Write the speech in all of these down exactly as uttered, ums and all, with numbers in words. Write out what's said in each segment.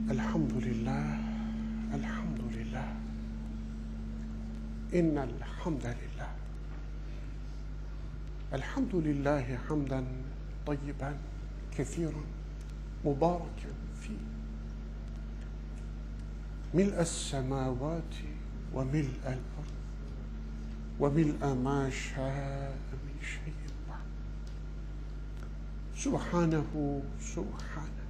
Elhamdülillah, elhamdülillah. İnnel hamdelillah. Elhamdülillahi hamden tayyiben, kesiren, mübareken fi. Mil'es semavati ve mil'el ard ve mil'a ma şâ'e min şeyin ba'd. Subhanehu subhane.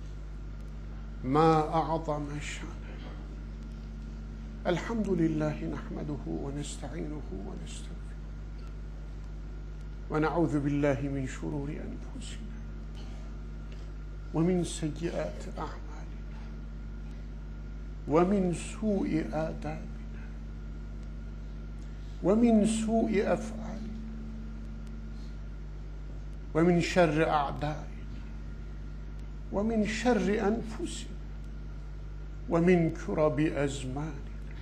Ma a'zame şâne. Elhamdülillahi nahmeduhu ve nesta'inuhu ve nestağfiruh. Ve na'udzu billahi min şururi enfusina ve min seyyiati a'malina ve min su'i adabina ve min su'i ef'alina ve min şerri a'daina ve min şerri enfusina ve min kurabi ezmanina.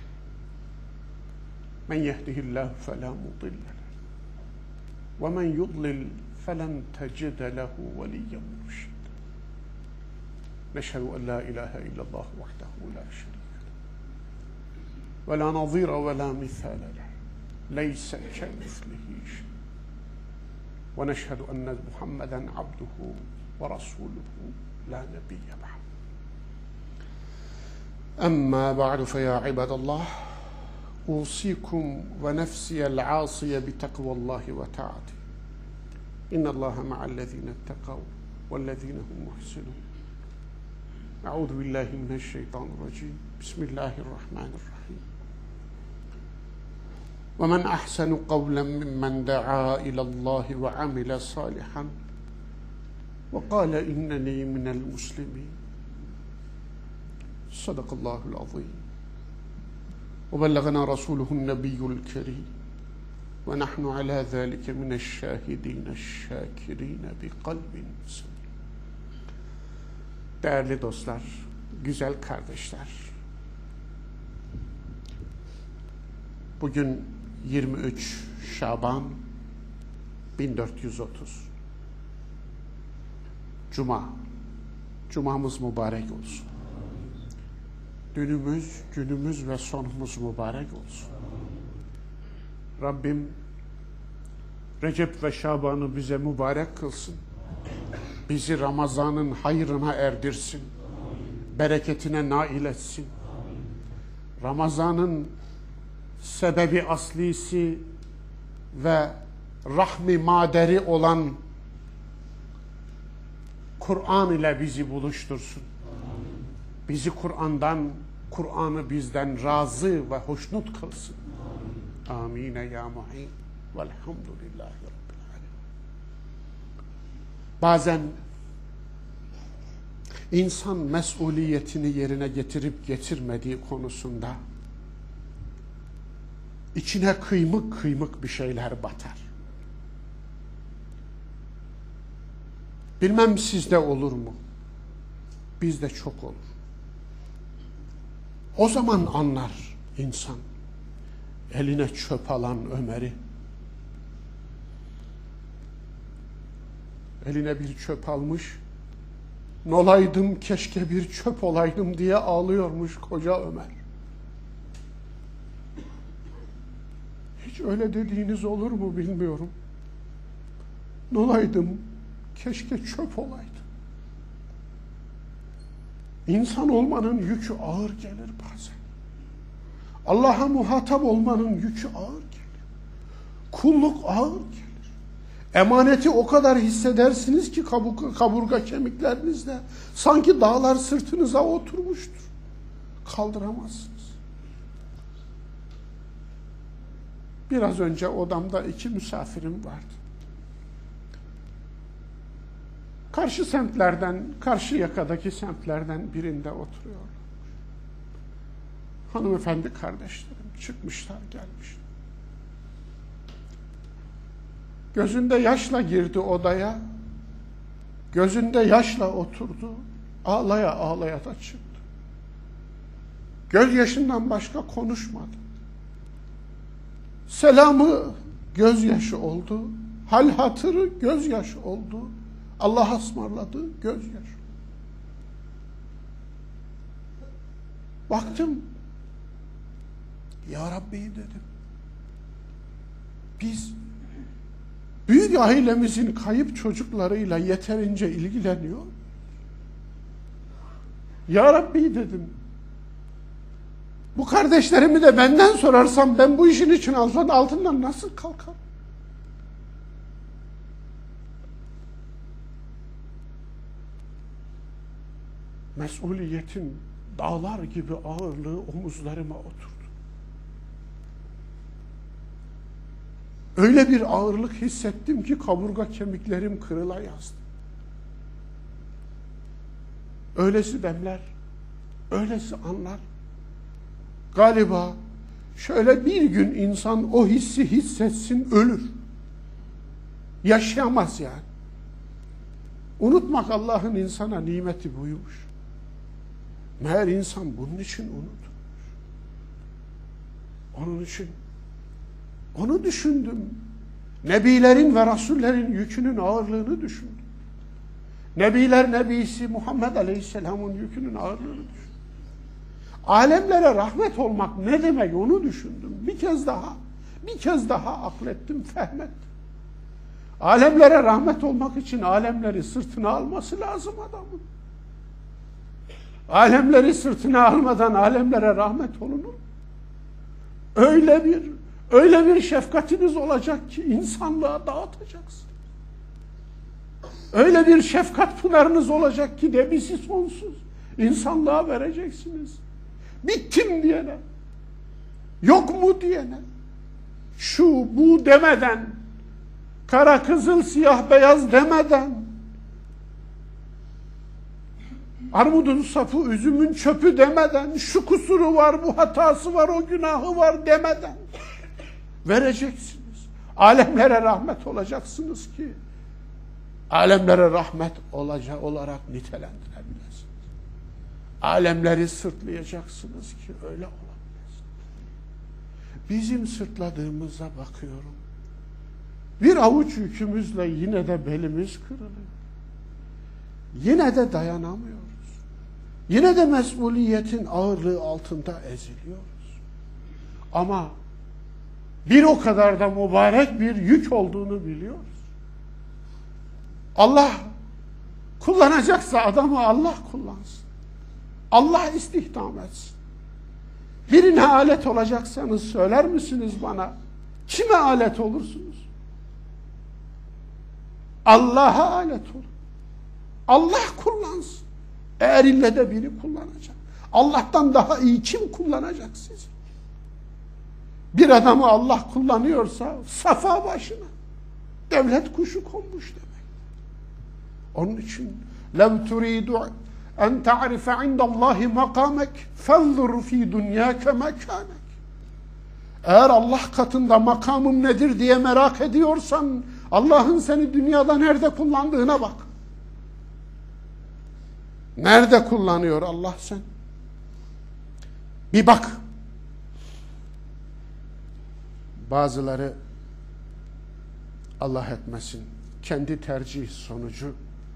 Men yehdihillahu fela mudille lehu ve men yudlil felen tecide lehu veliyyen murşida. Neşhedü en la ilahe illallah vahdehu la şerike lehu ve la nazira ve la mithale lehu leyse kemislihi şey. Ve neşhedü enne Muhammeden abduhu ve rasuluhu la nebiyye ba'd. Amma ba'du fe ya ibadallah, أوصيكم ونفسي العاصية بتقوى الله وطاعته إن الله مع الذين اتقوا والذين هم محسنون. أعوذ بالله من الشيطان الرجيم. بسم الله الرحمن الرحيم. ومن أحسن قولا ممن دعا إلى الله وعمل صالحا وقال إنني من المسلمين. صدق الله العظيم. وبلغنا رسوله النبي الكريم ونحن على ذلك من الشاهدين الشاكرين بقلب سليم. Değerli dostlar, güzel kardeşler, bugün yirmi üç Şaban bin dört yüz otuz Cuma. Cumamız mübarek olsun. Dünümüz, günümüz ve sonumuz mübarek olsun. Rabbim Recep ve Şaban'ı bize mübarek kılsın. Bizi Ramazan'ın hayrına erdirsin. Bereketine nail etsin. Ramazan'ın sebebi aslisi ve rahmi maderi olan Kur'an ile bizi buluştursun. Bizi Kur'an'dan, Kur'an'ı bizden razı ve hoşnut kılsın. Amin ya mu'in. Velhamdülillahi Rabbil alemin. Bazen insan mesuliyetini yerine getirip getirmediği konusunda içine kıymık kıymık bir şeyler batar. Bilmem sizde olur mu? Bizde çok olur. O zaman anlar insan, eline çöp alan Ömer'i, eline bir çöp almış, nolaydım keşke bir çöp olaydım diye ağlıyormuş koca Ömer. Hiç öyle dediğiniz olur mu bilmiyorum. Nolaydım keşke çöp olaydım. İnsan olmanın yükü ağır gelir bazen. Allah'a muhatap olmanın yükü ağır gelir. Kulluk ağır gelir. Emaneti o kadar hissedersiniz ki kaburga, kaburga kemiklerinizde sanki dağlar sırtınıza oturmuştur. Kaldıramazsınız. Biraz önce odamda iki misafirim vardı. Karşı semtlerden, karşı yakadaki semtlerden birinde oturuyorlar. Hanımefendi kardeşlerim çıkmışlar, gelmişler. Gözünde yaşla girdi odaya, gözünde yaşla oturdu, ağlaya ağlaya da çıktı. Gözyaşından başka konuşmadı. Selamı gözyaşı oldu, hal hatırı gözyaşı oldu. Allah'a ısmarladığı gözyaşı. Baktım. Ya Rabbi dedim. Biz büyük ailemizin kayıp çocuklarıyla yeterince ilgileniyor. Ya Rabbi dedim. Bu kardeşlerimi de benden sorarsam ben bu işin için altından nasıl kalkarım? Mesuliyetin dağlar gibi ağırlığı omuzlarıma oturdu. Öyle bir ağırlık hissettim ki kaburga kemiklerim kırıla yazdı. Öylesi demler, öylesi anlar. Galiba şöyle bir gün insan o hissi hissetsin, ölür. Yaşayamaz yani. Unutmak Allah'ın insana nimeti buymuş. Meğer insan bunun için unutmuş. Onun için onu düşündüm. Nebilerin ve Rasullerin yükünün ağırlığını düşündüm. Nebiler Nebisi Muhammed Aleyhisselam'ın yükünün ağırlığını düşündüm. Alemlere rahmet olmak ne demek onu düşündüm. Bir kez daha, bir kez daha aklettim, fehmettim. Alemlere rahmet olmak için alemleri sırtına alması lazım adamın. Alemleri sırtına almadan alemlere rahmet olunur. Öyle bir, öyle bir şefkatiniz olacak ki insanlığa dağıtacaksın. Öyle bir şefkat pınarınız olacak ki debisi sonsuz. İnsanlığa vereceksiniz. Bittim diyene, yok mu diyene, şu bu demeden, kara kızıl siyah beyaz demeden, armudun sapı üzümün çöpü demeden, şu kusuru var bu hatası var o günahı var demeden vereceksiniz. Alemlere rahmet olacaksınız ki alemlere rahmet olacak olarak nitelendirebilirsiniz. Alemleri sırtlayacaksınız ki öyle olabilirsiniz. Bizim sırtladığımıza bakıyorum. Bir avuç yükümüzle yine de belimiz kırılıyor. Yine de dayanamıyoruz. Yine de mesuliyetin ağırlığı altında eziliyoruz. Ama bir o kadar da mübarek bir yük olduğunu biliyoruz. Allah kullanacaksa adamı Allah kullansın. Allah istihdam etsin. Birine alet olacaksanız söyler misiniz bana? Kime alet olursunuz? Allah'a alet olun. Allah kullansın. Eğer ille de biri kullanacak. Allah'tan daha iyi kim kullanacak sizi? Bir adamı Allah kullanıyorsa safa başına devlet kuşu konmuş demek. Onun için لَوْ تُرِيدُ اَنْ تَعْرِفَ عِنْدَ اللّٰهِ مَقَامَكْ فَانْظُرْ ف۪ي دُنْيَاكَ مَكَانَكْ. Eğer Allah katında makamım nedir diye merak ediyorsan Allah'ın seni dünyada nerede kullandığına bak. Nerede kullanıyor Allah sen? Bir bak. Bazıları Allah etmesin kendi tercih sonucu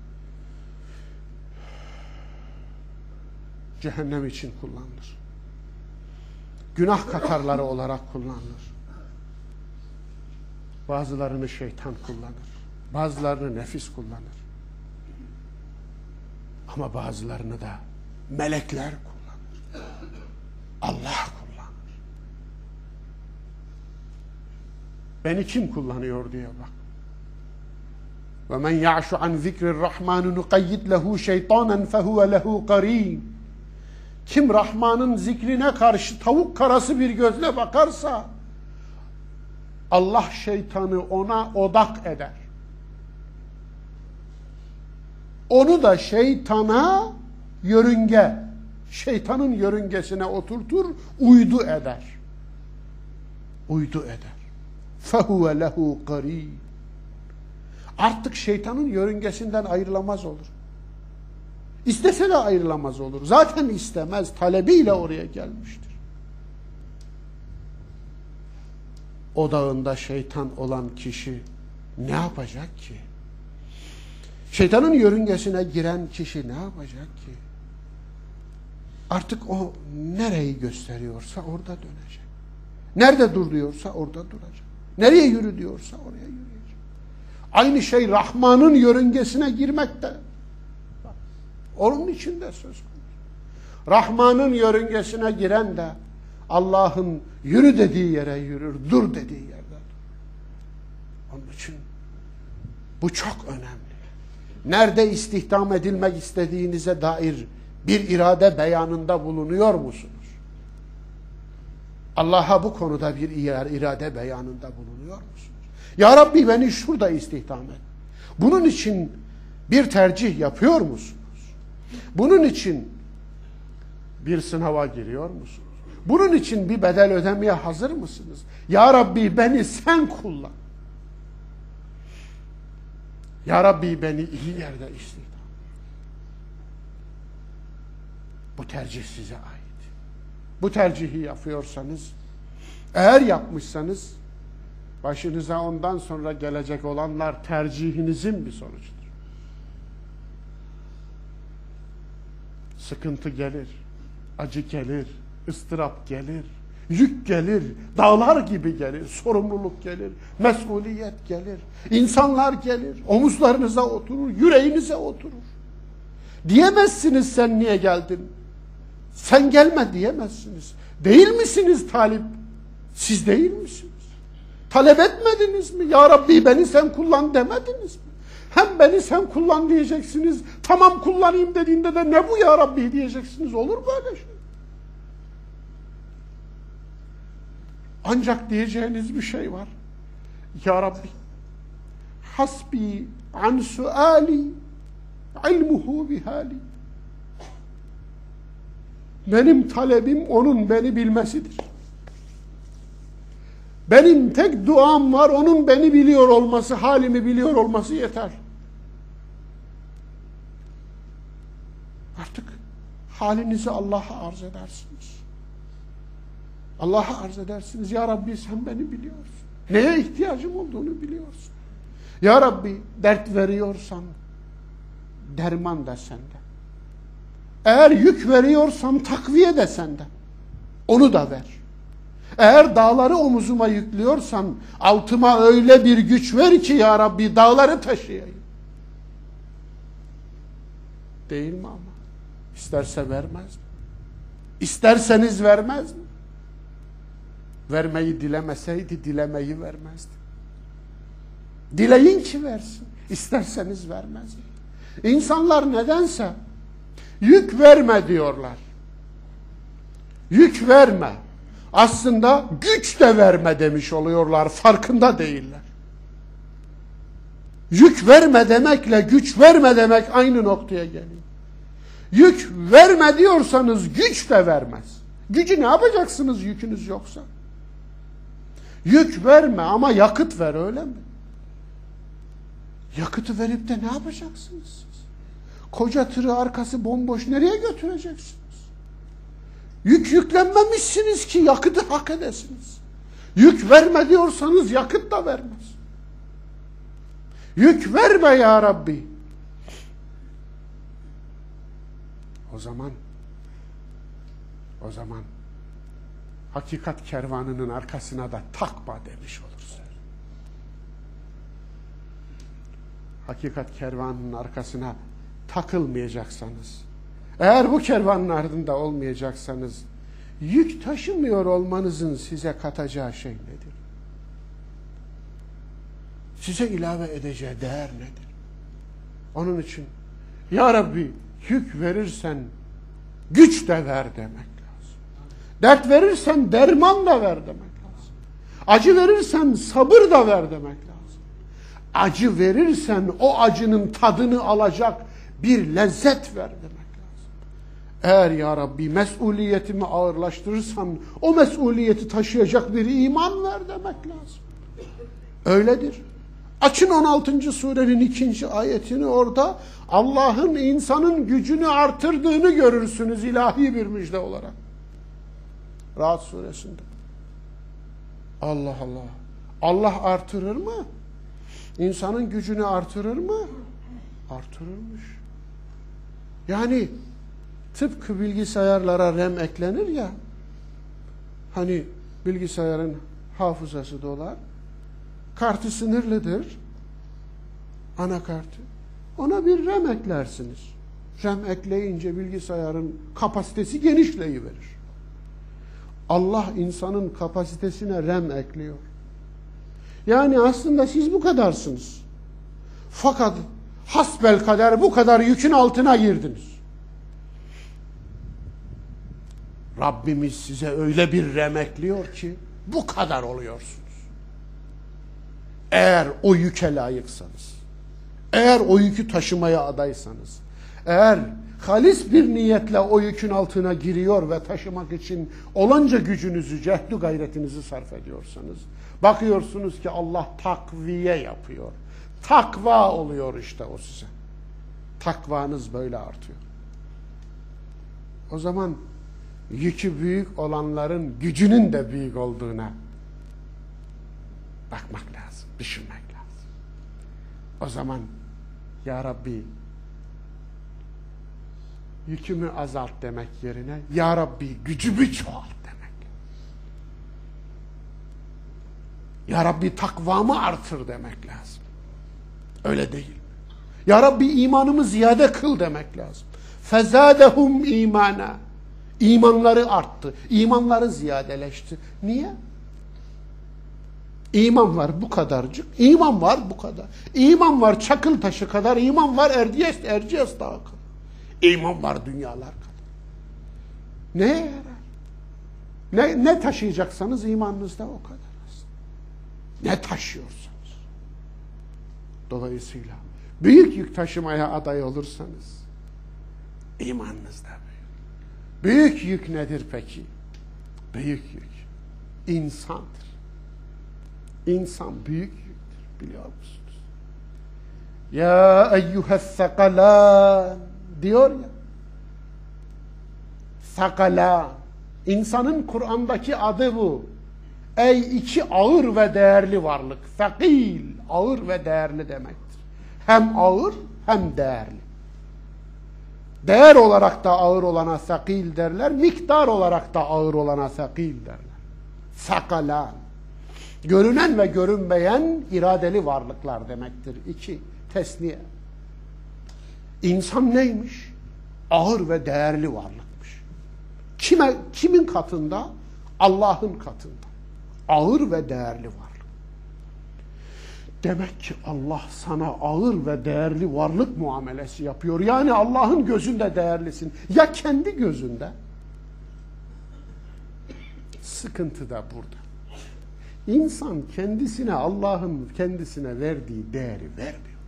cehennem için kullanılır. Günah katarları olarak kullanılır. Bazılarını şeytan kullanır. Bazılarını nefis kullanır. Ama bazılarını da melekler kullanır. Allah kullanır. Beni kim kullanıyor diye bak. وَمَنْ يَعْشُ عَنْ ذِكْرِ الرَّحْمَانِ نُقَيِّدْ لَهُ شَيْطَانًا فَهُوَ لَهُ قَرِينٌ. Kim Rahman'ın zikrine karşı tavuk karası bir gözle bakarsa Allah şeytanı ona odak eder. Onu da şeytana yörünge, şeytanın yörüngesine oturtur, uydu eder. Uydu eder. فَهُوَ لَهُ قَرِينٌ. Artık şeytanın yörüngesinden ayrılamaz olur. İstese de ayrılamaz olur. Zaten istemez, talebiyle oraya gelmiştir. Odağında şeytan olan kişi ne yapacak ki? Şeytanın yörüngesine giren kişi ne yapacak ki? Artık o nereyi gösteriyorsa orada dönecek. Nerede dur diyorsa orada duracak. Nereye yürü diyorsa oraya yürüyecek. Aynı şey Rahman'ın yörüngesine girmekte. Onun için de söz konusu. Rahman'ın yörüngesine giren de Allah'ın yürü dediği yere yürür, dur dediği yerde dur. Onun için bu çok önemli. Nerede istihdam edilmek istediğinize dair bir irade beyanında bulunuyor musunuz? Allah'a bu konuda bir irade beyanında bulunuyor musunuz? Ya Rabbi beni şurada istihdam et. Bunun için bir tercih yapıyor musunuz? Bunun için bir sınava giriyor musunuz? Bunun için bir bedel ödemeye hazır mısınız? Ya Rabbi beni sen kullan. Ya Rabbi beni iyi yerde istihdam. Bu tercih size ait. Bu tercihi yapıyorsanız, eğer yapmışsanız, başınıza ondan sonra gelecek olanlar tercihinizin bir sonucudur. Sıkıntı gelir, acı gelir, ıstırap gelir, yük gelir, dağlar gibi gelir, sorumluluk gelir, mesuliyet gelir, insanlar gelir, omuzlarınıza oturur, yüreğinize oturur. Diyemezsiniz sen niye geldin? Sen gelme diyemezsiniz. Değil misiniz talip? Siz değil misiniz? Talep etmediniz mi? Ya Rabbi beni sen kullan demediniz mi? Hem beni sen kullan diyeceksiniz. Tamam kullanayım dediğinde de ne bu ya Rabbi diyeceksiniz. Olur böyle şey. Ancak diyeceğiniz bir şey var. Ya Rabbi hasbi an suali ilmuhu bihali. Benim talebim onun beni bilmesidir. Benim tek duam var, onun beni biliyor olması, halimi biliyor olması yeter. Artık halinizi Allah'a arz edersiniz. Allah'a arz edersiniz. Ya Rabbi sen beni biliyorsun. Neye ihtiyacım olduğunu biliyorsun. Ya Rabbi dert veriyorsan derman da senden. Eğer yük veriyorsam takviye de senden. Onu da ver. Eğer dağları omuzuma yüklüyorsan altıma öyle bir güç ver ki ya Rabbi dağları taşıyayım. Değil mi ama? İsterse vermez mi? İsterseniz vermez mi? Vermeyi dilemeseydi dilemeyi vermezdi. Dileyin ki versin. İsterseniz vermez mi? İnsanlar nedense yük verme diyorlar. Yük verme. Aslında güç de verme demiş oluyorlar. Farkında değiller. Yük verme demekle güç verme demek aynı noktaya geliyor. Yük verme diyorsanız güç de vermez. Gücü ne yapacaksınız yükünüz yoksa? Yük verme ama yakıt ver, öyle mi? Yakıtı verip de ne yapacaksınız siz? Koca tırı arkası bomboş nereye götüreceksiniz? Yük yüklenmemişsiniz ki yakıtı hak edesiniz. Yük verme diyorsanız yakıt da vermez. Yük verme ya Rabbi. O zaman o zaman hakikat kervanının arkasına da takma demiş olursun. Hakikat kervanının arkasına takılmayacaksanız, eğer bu kervanın ardında olmayacaksanız, yük taşımıyor olmanızın size katacağı şey nedir? Size ilave edeceği değer nedir? Onun için ya Rabbi yük verirsen güç de ver demek lazım. Dert verirsen derman da ver demek lazım. Acı verirsen sabır da ver demek lazım. Acı verirsen o acının tadını alacak bir lezzet ver demek lazım. Eğer ya Rabbi mesuliyetimi ağırlaştırırsan o mesuliyeti taşıyacak bir iman ver demek lazım. Öyledir. Açın on altıncı surenin ikinci ayetini, orada Allah'ın insanın gücünü artırdığını görürsünüz ilahi bir müjde olarak. Rahat suresinde. Allah Allah. Allah artırır mı? İnsanın gücünü artırır mı? Artırırmış. Yani tıpkı bilgisayarlara RAM eklenir ya, hani bilgisayarın hafızası dolar, kartı sınırlıdır, anakartı. Ona bir RAM eklersiniz. RAM ekleyince bilgisayarın kapasitesi genişleyiverir. Allah insanın kapasitesine RAM ekliyor. Yani aslında siz bu kadarsınız. Fakat hasbelkader bu kadar yükün altına girdiniz. Rabbimiz size öyle bir RAM ekliyor ki bu kadar oluyorsunuz. Eğer o yüke layıksanız, eğer o yükü taşımaya adaysanız, eğer halis bir niyetle o yükün altına giriyor ve taşımak için olanca gücünüzü, cehdü gayretinizi sarf ediyorsanız, bakıyorsunuz ki Allah takviye yapıyor. Takva oluyor işte o size. Takvanız böyle artıyor. O zaman yükü büyük olanların gücünün de büyük olduğuna bakmak lazım, düşünmek lazım. O zaman ya Rabbi yükümü azalt demek yerine ya Rabbi gücümü çoğalt demek. Ya Rabbi takvamı artır demek lazım. Öyle değil. Ya Rabbi imanımı ziyade kıl demek lazım. Fezadehum imana. İmanları arttı. İmanları ziyadeleşti. Niye? İman var bu kadarcık. İman var bu kadar. İman var çakıl taşı kadar. İman var Erciyes, Erciyes dağı kadar. İman var dünyalar kadar. Neye yarar? Ne, ne taşıyacaksanız imanınızda o kadar aslında. Ne taşıyorsanız. Dolayısıyla büyük yük taşımaya aday olursanız imanınız da büyük. Büyük yük nedir peki? Büyük yük insandır. İnsan büyük yüktür, biliyor musunuz? Ya eyyühessakalan diyor ya. Sakalan. İnsanın Kur'an'daki adı bu. Ey iki ağır ve değerli varlık. Sakil, ağır ve değerli demektir. Hem ağır hem değerli. Değer olarak da ağır olana sakil derler, miktar olarak da ağır olana sakil derler. Sakalan. Görünen ve görünmeyen iradeli varlıklar demektir. İki, tesniye. İnsan neymiş? Ağır ve değerli varlıkmış. Kime, kimin katında? Allah'ın katında. Ağır ve değerli varlık. Demek ki Allah sana ağır ve değerli varlık muamelesi yapıyor. Yani Allah'ın gözünde değerlisin. Ya kendi gözünde? Sıkıntı da burada. İnsan kendisine, Allah'ın kendisine verdiği değeri vermiyor.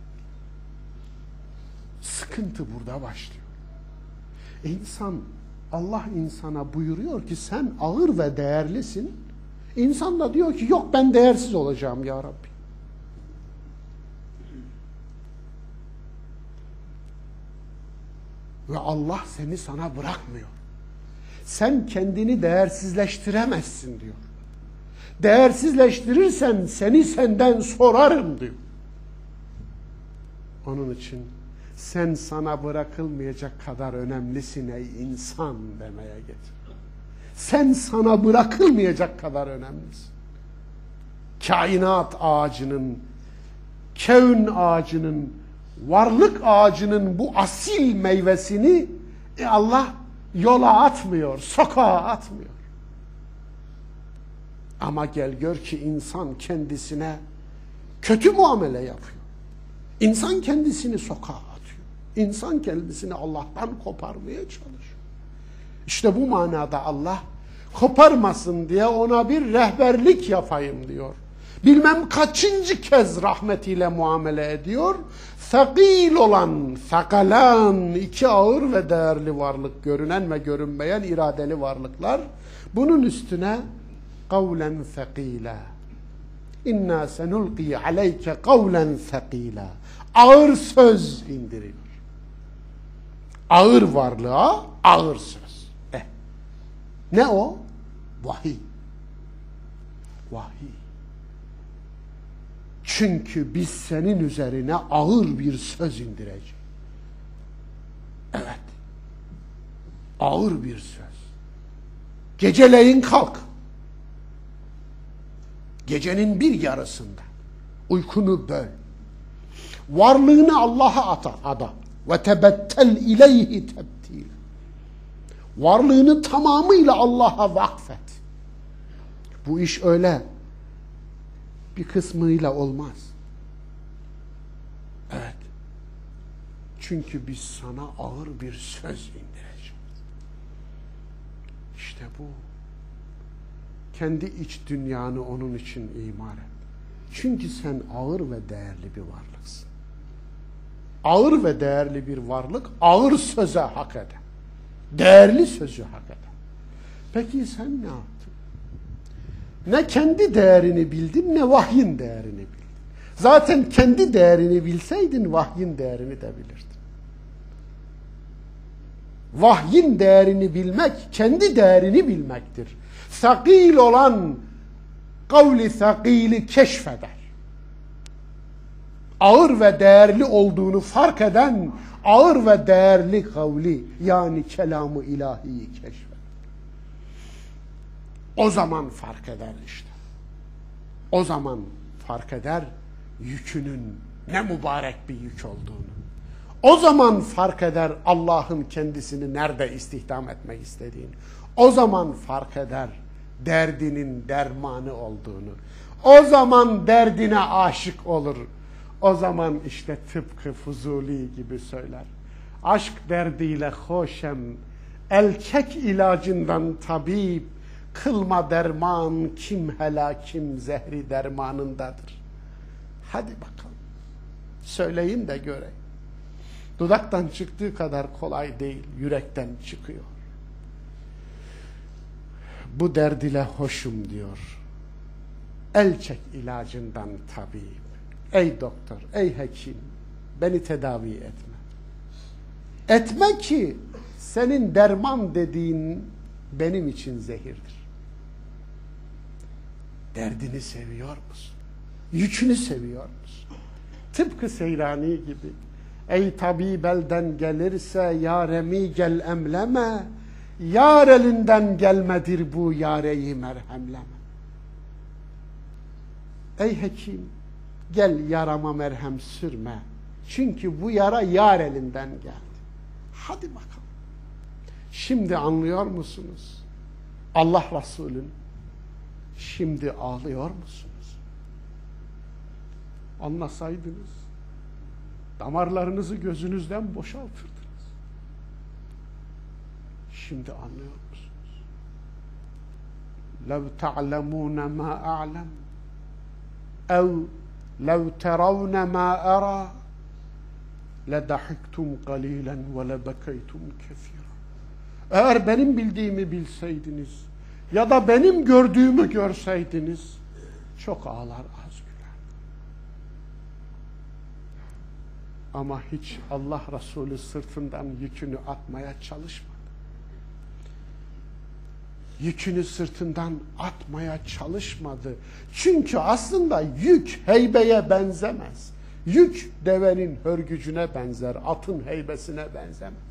Sıkıntı burada başlıyor. İnsan, Allah insana buyuruyor ki sen ağır ve değerlisin. İnsan da diyor ki yok ben değersiz olacağım ya Rabbi. Ve Allah seni sana bırakmıyor. Sen kendini değersizleştiremezsin diyor. Değersizleştirirsen seni senden sorarım diyor. Onun için sen sana bırakılmayacak kadar önemlisin ey insan demeye getir. Sen sana bırakılmayacak kadar önemlisin. Kainat ağacının, kevn ağacının, varlık ağacının bu asil meyvesini e Allah yola atmıyor, sokağa atmıyor. Ama gel gör ki insan kendisine kötü muamele yapıyor. İnsan kendisini sokağa atıyor. İnsan kendisini Allah'tan koparmaya çalışıyor. İşte bu manada Allah koparmasın diye ona bir rehberlik yapayım diyor. Bilmem kaçıncı kez rahmetiyle muamele ediyor. Sakil olan, sakalan, iki ağır ve değerli varlık, görünen ve görünmeyen iradeli varlıklar. Bunun üstüne kavlen sakila. İnna senulqi aleyke kavlen sakila. Ağır söz indiriyor. Ağır varlığa ağır söz. Eh. Ne o? Vahiy. Vahiy. Çünkü biz senin üzerine ağır bir söz indireceğiz. Evet. Ağır bir söz. Geceleyin kalk. Gecenin bir yarısında uykunu böl. Varlığını Allah'a ata, ada. Ve tebettel ileyhi tebtil. Varlığını tamamıyla Allah'a vakfet. Bu iş öyle bir kısmıyla olmaz. Evet. Çünkü biz sana ağır bir söz indireceğiz. İşte bu. Kendi iç dünyanı onun için imar et. Çünkü sen ağır ve değerli bir varlıksın. Ağır ve değerli bir varlık ağır söze hak eder. Değerli sözü hak eder. Peki sen ne yaptın? Ne kendi değerini bildin, ne vahyin değerini bildin. Zaten kendi değerini bilseydin vahyin değerini de bilirdin. Vahyin değerini bilmek, kendi değerini bilmektir. Sakil olan kavli sakili keşfeder. Ağır ve değerli olduğunu fark eden, ağır ve değerli kavli, yani kelamı ilahiyi keşfeder. O zaman fark eder işte. O zaman fark eder yükünün ne mübarek bir yük olduğunu. O zaman fark eder Allah'ın kendisini nerede istihdam etmek istediğini. O zaman fark eder derdinin dermanı olduğunu. O zaman derdine aşık olur. O zaman işte tıpkı Fuzuli gibi söyler. Aşk derdiyle hoşem, elçek ilacından tabip, kılma derman kim helakim zehri dermanındadır. Hadi bakalım. Söyleyin de göreyim. Dudaktan çıktığı kadar kolay değil, yürekten çıkıyor. Bu derd ile hoşum diyor. El çek ilacından tabip. Ey doktor, ey hekim, beni tedavi etme. Etme ki senin derman dediğin benim için zehirdir. Derdini seviyor musun? Yükünü seviyor musun? Tıpkı Seyrani gibi. Ey tabip elden gelirse yaremi gel emleme. Yar elinden gelmedir bu yareyi merhemleme. Ey hekim, gel yarama merhem sürme. Çünkü bu yara yar elinden geldi. Hadi bakalım. Şimdi anlıyor musunuz? Allah Resulü'nün şimdi ağlıyor musunuz? Anlasaydınız damarlarınızı gözünüzden boşaltırdınız. Şimdi anlıyor musunuz? لَوْ تَعْلَمُونَ مَا أَعْلَمُ اَوْ لَوْ تَرَوْنَ مَا أَرَى لَدَحِكْتُمْ قَلِيلًا وَلَبَكَيْتُمْ كَثِيرًا. Eğer benim bildiğimi bilseydiniz ya da benim gördüğümü görseydiniz çok ağlar az güler. Ama hiç Allah Resulü sırtından yükünü atmaya çalışmadı. Yükünü sırtından atmaya çalışmadı. Çünkü aslında yük heybeye benzemez. Yük devenin hörgücüne benzer, atın heybesine benzemez.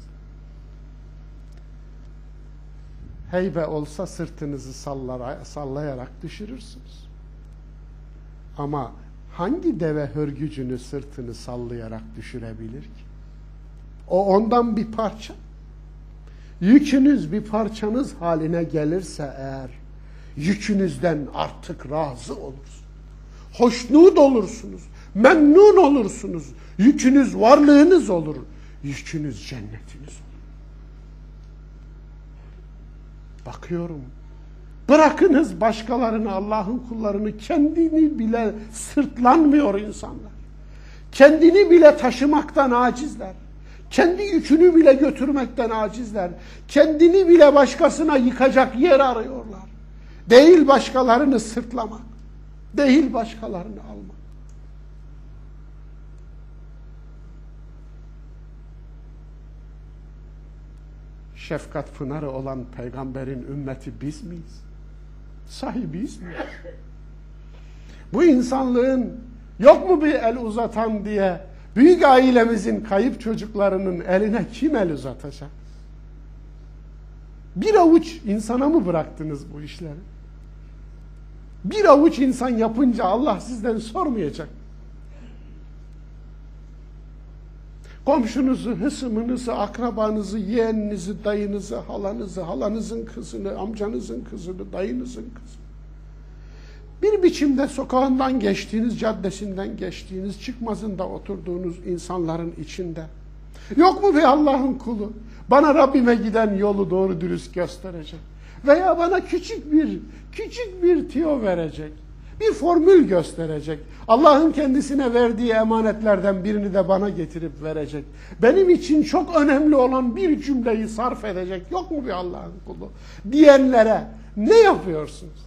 Heybe olsa sırtınızı sallayarak düşürürsünüz. Ama hangi deve hörgücünü sırtını sallayarak düşürebilir ki? O ondan bir parça. Yükünüz bir parçanız haline gelirse eğer, yükünüzden artık razı olursunuz. Hoşnut olursunuz. Memnun olursunuz. Yükünüz varlığınız olur. Yükünüz cennetiniz olur. Bakıyorum. Bırakınız başkalarını, Allah'ın kullarını, kendini bile sırtlanmıyor insanlar. Kendini bile taşımaktan acizler. Kendi yükünü bile götürmekten acizler. Kendini bile başkasına yıkacak yer arıyorlar. Değil başkalarını sırtlamak. Değil başkalarını almak. Şefkat pınarı olan peygamberin ümmeti biz miyiz? Sahi biz miyiz? Bu insanlığın yok mu bir el uzatan diye büyük ailemizin kayıp çocuklarının eline kim el uzatacak? Bir avuç insana mı bıraktınız bu işleri? Bir avuç insan yapınca Allah sizden sormayacak. Komşunuzu, hısımınızı, akrabanızı, yeğeninizi, dayınızı, halanızı, halanızın kızını, amcanızın kızını, dayınızın kızını. Bir biçimde sokağından geçtiğiniz, caddesinden geçtiğiniz, çıkmazında oturduğunuz insanların içinde. Yok mu be Allah'ın kulu? Bana Rabbime giden yolu doğru dürüst gösterecek. Veya bana küçük bir, küçük bir tüyo verecek. Bir formül gösterecek. Allah'ın kendisine verdiği emanetlerden birini de bana getirip verecek. Benim için çok önemli olan bir cümleyi sarf edecek. Yok mu bir Allah'ın kulu? Diyenlere ne yapıyorsunuz?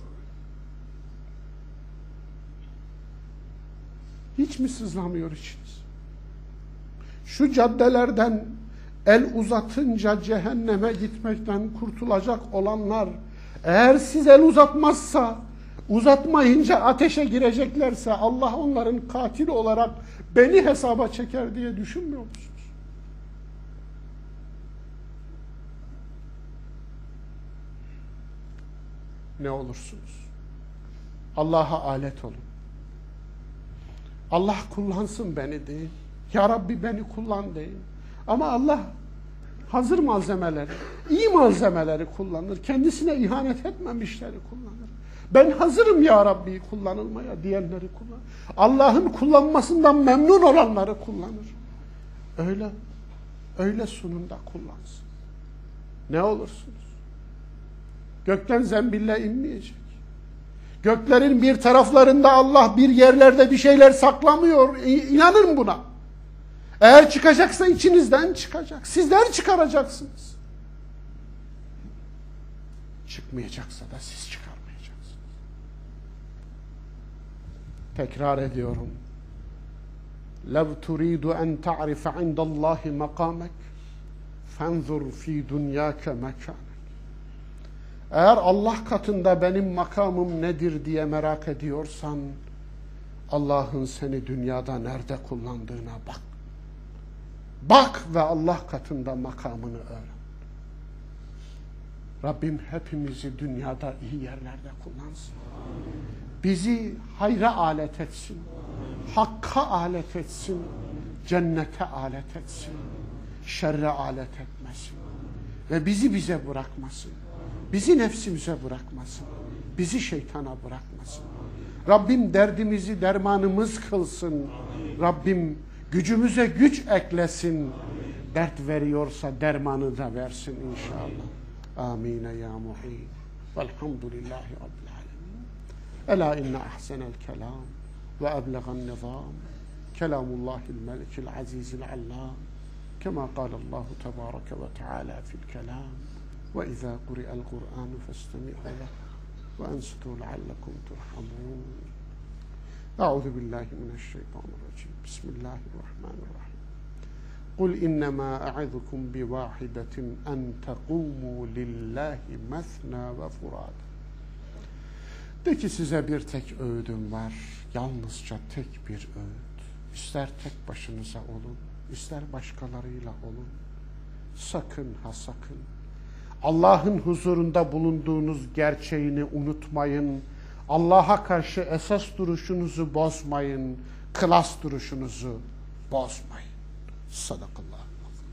Hiç mi sızlamıyor içiniz? Şu caddelerden el uzatınca cehenneme gitmekten kurtulacak olanlar, eğer siz el uzatmazsa, uzatmayınca ateşe gireceklerse Allah onların katili olarak beni hesaba çeker diye düşünmüyor musunuz? Ne olursunuz? Allah'a alet olun. Allah kullansın beni deyin. Ya Rabbi beni kullan deyin. Ama Allah hazır malzemeleri, iyi malzemeleri kullanır. Kendisine ihanet etmemişleri kullanır. Ben hazırım ya Rabbi kullanılmaya diyenleri kullanır. Allah'ın kullanmasından memnun olanları kullanır. Öyle, öyle sunumda kullansın. Ne olursunuz? Gökten zembille inmeyecek. Göklerin bir taraflarında Allah bir yerlerde bir şeyler saklamıyor. İnanın buna. Eğer çıkacaksa içinizden çıkacak. Sizler çıkaracaksınız. Çıkmayacaksa da siz çıkarmayacaksınız. Tekrar ediyorum. لَوْ تُرِيدُ أَنْ تَعْرِفَ عِنْدَ اللّٰهِ مَقَامَكَ فَانْظُرْ ف۪ي دُنْيَاكَ مَكَانَكَ. Eğer Allah katında benim makamım nedir diye merak ediyorsan, Allah'ın seni dünyada nerede kullandığına bak. Bak ve Allah katında makamını öğren. Rabbim hepimizi dünyada iyi yerlerde kullansın. Bizi hayra alet etsin. Hakka alet etsin. Cennete alet etsin. Şerre alet etmesin. Ve bizi bize bırakmasın. Bizi nefsimize bırakmasın. Bizi şeytana bırakmasın. Rabbim derdimizi dermanımız kılsın. Rabbim gücümüze güç eklesin. Dert veriyorsa dermanı da versin inşallah. Amin ya muhîn. Velhamdülillahi Rabbil alemin. Ela inne ahsenel kelam ve eblegan nizam. Kelamullahil melikil azizil allam. Kema kâlallahu tebâreke ve teâlâ fil kelam. وإذا قرئ القرآن فاستمعوا له وأنصتوا لعلكم ترحمون. أعوذ بالله من الشيطان الرجيم. بسم الله الرحمن الرحيم. قل إنما أعظكم بواحدة أن تقوموا لله مثنى وفرادا. De ki size bir tek öğüdüm var. Yalnızca tek bir öğüt. İster tek başınıza olun, ister başkalarıyla olun. Sakın ha sakın. Allah'ın huzurunda bulunduğunuz gerçeğini unutmayın. Allah'a karşı esas duruşunuzu bozmayın. Klas duruşunuzu bozmayın. Sadakallah.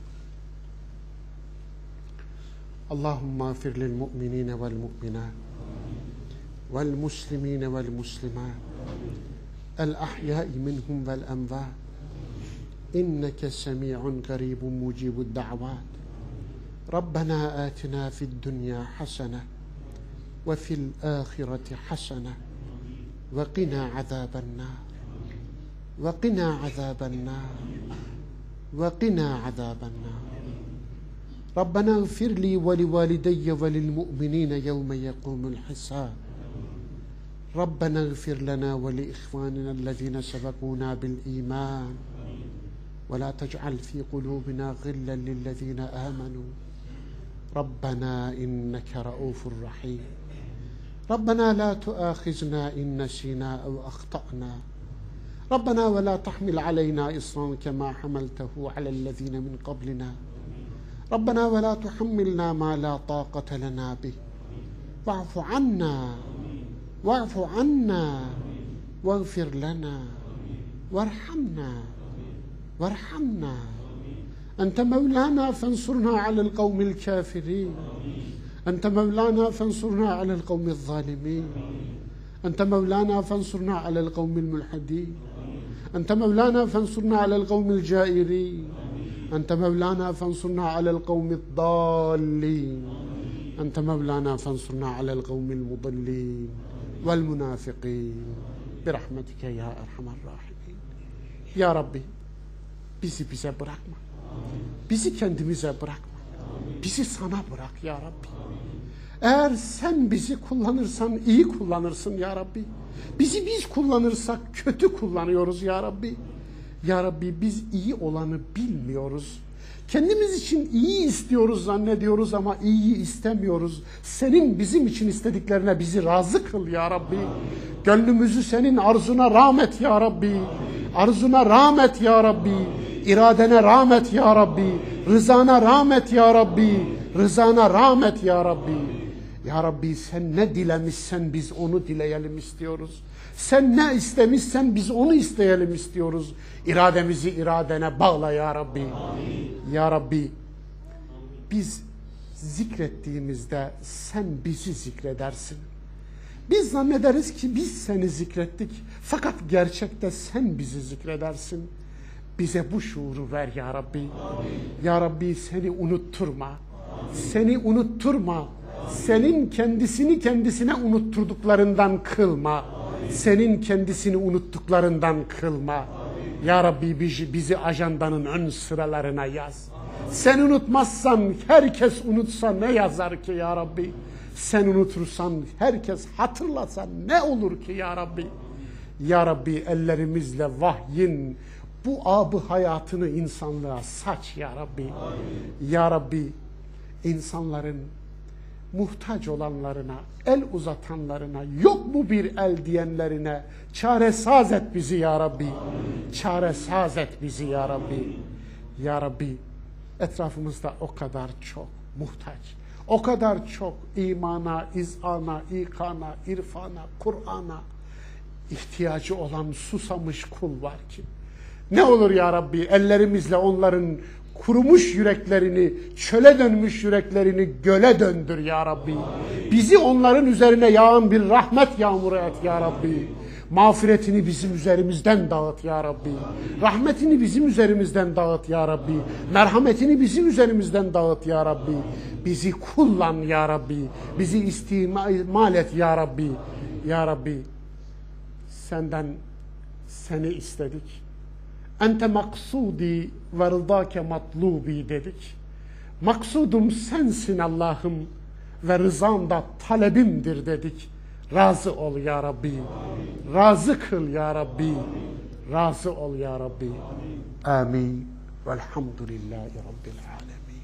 Allahümme afir lil mu'minine vel mu'minat vel muslimine vel muslimat el ahyai minhum vel envat inneke semi'un garibun mucibud da'vat. ربنا آتنا في الدنيا حسنة وفي الآخرة حسنة وقنا عذاب النار وقنا عذاب النار وقنا عذاب النار ربنا اغفر لي ولوالدي وللمؤمنين يوم يقوم الحساب ربنا اغفر لنا ولإخواننا الذين سبقونا بالإيمان ولا تجعل في قلوبنا غلا للذين آمنوا ربنا إنك رؤوف رحيم ربنا لا تؤاخذنا إن نسينا أو أخطأنا ربنا ولا تحمل علينا إصرا كما حملته على الذين من قبلنا Rabbena ve la tuhammilna ma la taqate lena bih. Va'fu anna va'fu anna veğfir lena verhamna verhamna ente mevlana fensurna alel kavmil kafirin ente mevlana fensurna alel kavmil zalimin ente mevlana fensurna alel kavmil mulhidin ente mevlana fensurna alel kavmil cairin ente mevlana fensurna alel kavmil dallin ente mevlana fensurna alel kavmil mudallin vel munafiqin birahmetike ya erhamer rahimin. Ya Rabbi, bizi bize bırakma. Bizi kendimize bırakma. Bizi sana bırak ya Rabbi. Eğer sen bizi kullanırsan iyi kullanırsın ya Rabbi. Bizi biz kullanırsak kötü kullanıyoruz ya Rabbi. Ya Rabbi, biz iyi olanı bilmiyoruz. Kendimiz için iyi istiyoruz zannediyoruz ama iyiyi istemiyoruz. Senin bizim için istediklerine bizi razı kıl ya Rabbi. Gönlümüzü senin arzuna rağmet ya Rabbi. Arzuna rağmet ya Rabbi. İradene rağmet ya Rabbi. Rızana rağmet ya Rabbi. Rızana rağmet ya Rabbi. Ya Rabbi, sen ne dilemişsen biz onu dileyelim istiyoruz. Sen ne istemişsen biz onu isteyelim istiyoruz. İrademizi iradene bağla ya Rabbi. Amin. Ya Rabbi, biz zikrettiğimizde sen bizi zikredersin. Biz zannederiz ki biz seni zikrettik. Fakat gerçekte sen bizi zikredersin. Bize bu şuuru ver ya Rabbi. Amin. Ya Rabbi, seni unutturma. Amin. Seni unutturma. Senin kendisini kendisine unutturduklarından kılma. Senin kendisini unuttuklarından kılma. Ya Rabbi, bizi, bizi ajandanın ön sıralarına yaz. Sen unutmazsan herkes unutsa ne yazar ki ya Rabbi? Sen unutursan herkes hatırlasa ne olur ki ya Rabbi? Ya Rabbi, ellerimizle vahyin bu abı hayatını insanlığa saç ya Rabbi. Ya Rabbi, insanların muhtaç olanlarına, el uzatanlarına, yok mu bir el diyenlerine çaresaz et bizi ya Rabbi. Çaresaz et bizi ya Rabbi. Ya Rabbi, etrafımızda o kadar çok muhtaç, o kadar çok imana, izana, ikana, irfana, Kur'an'a ihtiyacı olan susamış kul var ki. Ne olur ya Rabbi, ellerimizle onların kurumuş yüreklerini, çöle dönmüş yüreklerini göle döndür ya Rabbi. Bizi onların üzerine yağan bir rahmet yağmuru et ya Rabbi. Mağfiretini bizim üzerimizden dağıt ya Rabbi. Rahmetini bizim üzerimizden dağıt ya Rabbi. Merhametini bizim üzerimizden dağıt ya Rabbi. Bizi kullan ya Rabbi. Bizi istimal et ya Rabbi. Ya Rabbi, senden seni istedik. Ente maksudi ve rıdake matlubi dedik. Maksudum sensin Allah'ım ve rızan da talebimdir dedik. Razı ol ya Rabbi. Razı kıl ya Rabbi. Razı ol ya Rabbi. Amin. Velhamdülillahi Rabbil alemin.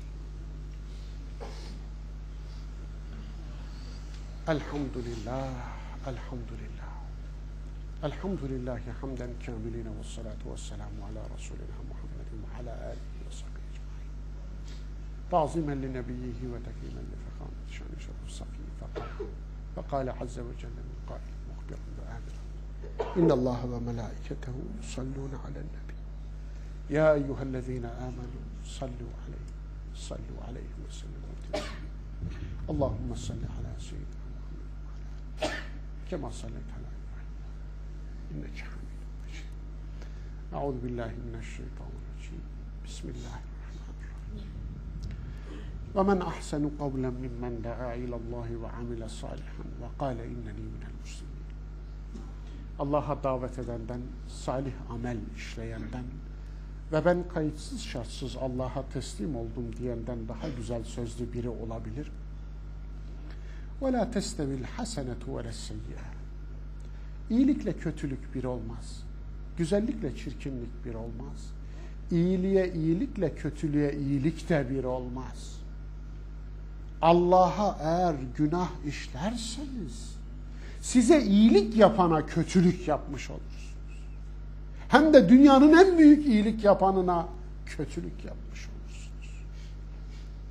Elhamdülillah. Elhamdülillah. Elhamdülillahi hamden kâmiline ve salatu ve selamu ala Resulina Muhammedin ve ala alihi ve sahbihi ecmaîn. Ta'zimen li nebiyyihi ve tekrimen li fekâmet şâni şerif safiyi fekâl. Ve kâle azze ve celle min kâil muhbiran ve âmiran. İnnallâhe ve melâiketehu yusallûne alen nebi. Ya eyyühellezîne âmenû sallu aleyhi. Sallu aleyhi ve sellem. Allahümme salli ala seyyidina Muhammed. Kema sallayte ala إنك حميد مجيد. أعوذ بالله من الشيطان الرجيم. بسم الله الرحمن الرحيم. ومن أحسن قولا ممن دعا إلى الله وعمل صالحا وقال إنني من المسلمين. Allah'a davet edenden, salih amel işleyenden ve ben kayıtsız şartsız Allah'a teslim oldum diyenden daha güzel sözlü biri olabilir. وَلَا تَسْتَوِي الْحَسَنَةُ وَلَا السَّيِّئَةُ. İyilikle kötülük bir olmaz. Güzellikle çirkinlik bir olmaz. İyiliğe iyilikle kötülüğe iyilik de bir olmaz. Allah'a eğer günah işlerseniz size iyilik yapana kötülük yapmış olursunuz. Hem de dünyanın en büyük iyilik yapanına kötülük yapmış olursunuz.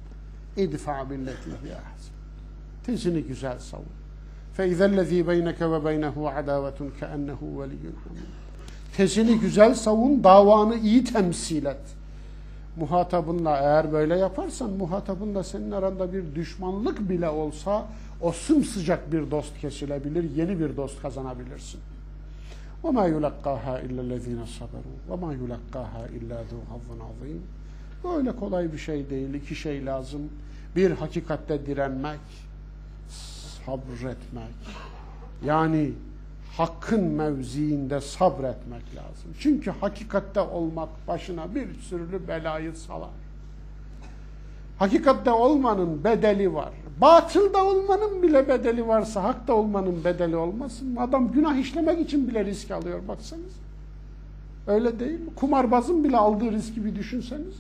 İdfa billeti hiye ahsen. Tezini güzel savun. فَاِذَا الَّذ۪ي بَيْنَكَ وَبَيْنَهُ عَدَاوَةٌ كَأَنَّهُ وَلِيٌّ حَمِيدٌ. Tezini güzel savun, davanı iyi temsil et. Muhatabınla eğer böyle yaparsan, muhatabınla senin aranda bir düşmanlık bile olsa, o sımsıcak bir dost kesilebilir, yeni bir dost kazanabilirsin. وَمَا يُلَقَّاهَا اِلَّا الَّذ۪ينَ صَبَرُوا وَمَا يُلَقَّاهَا اِلَّا ذُو حَظٍّ عَظ۪يمٍ. Böyle kolay bir şey değil. İki şey lazım. Bir, hakikatte direnmek, sabretmek. Yani hakkın mevziinde sabretmek lazım. Çünkü hakikatte olmak başına bir sürü belayı salar. Hakikatte olmanın bedeli var. Batılda olmanın bile bedeli varsa hakta olmanın bedeli olmasın mı? Adam günah işlemek için bile risk alıyor, baksanız. Öyle değil mi? Kumarbazın bile aldığı riski bir düşünseniz.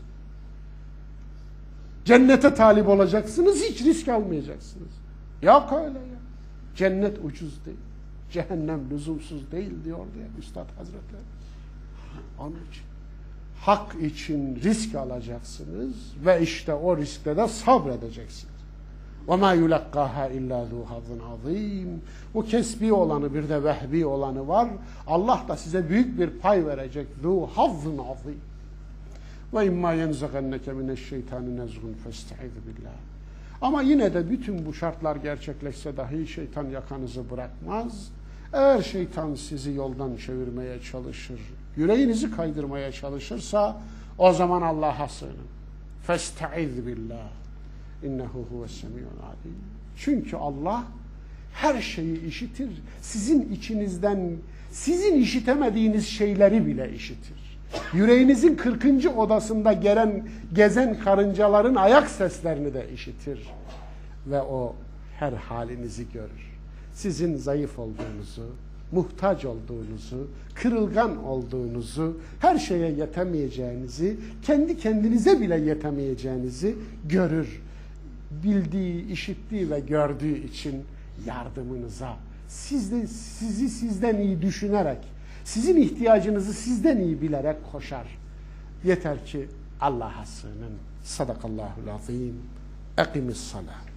Cennete talip olacaksınız, hiç risk almayacaksınız. Yok öyle ya. Cennet ucuz değil. Cehennem lüzumsuz değil diyordu ya Üstad Hazretleri. Onun için hak için risk alacaksınız ve işte o riskte de sabredeceksiniz. وَمَا يُلَقَّاهَا اِلَّا ذُو حَظٍ عَظ۪يمٍ. Bu kesbi olanı, bir de vehbi olanı var. Allah da size büyük bir pay verecek. ذُو حَظٍ عَظ۪يمٍ. وَاِمَّا يَنْزَغَنَّكَ مِنَ الشَّيْطَانِ نَزْغٌ فَاسْتَعِذْ بِاللّٰهِ. Ama yine de bütün bu şartlar gerçekleşse dahi şeytan yakanızı bırakmaz. Eğer şeytan sizi yoldan çevirmeye çalışır, yüreğinizi kaydırmaya çalışırsa, o zaman Allah'a sığının. فَاسْتَعِذْ بِاللّٰهِ اِنَّهُ هُوَ السَّمِيعُ الْعَلِيمُ. Çünkü Allah her şeyi işitir. Sizin içinizden, sizin işitemediğiniz şeyleri bile işitir. Yüreğinizin kırkıncı odasında gelen, gezen karıncaların ayak seslerini de işitir. Ve o her halinizi görür. Sizin zayıf olduğunuzu, muhtaç olduğunuzu, kırılgan olduğunuzu, her şeye yetemeyeceğinizi, kendi kendinize bile yetemeyeceğinizi görür. Bildiği, işittiği ve gördüğü için yardımınıza, sizde, sizi sizden iyi düşünerek, sizin ihtiyacınızı sizden iyi bilerek koşar. Yeter ki Allah'a sığının. Sadakallahul azim. Ekimis salat.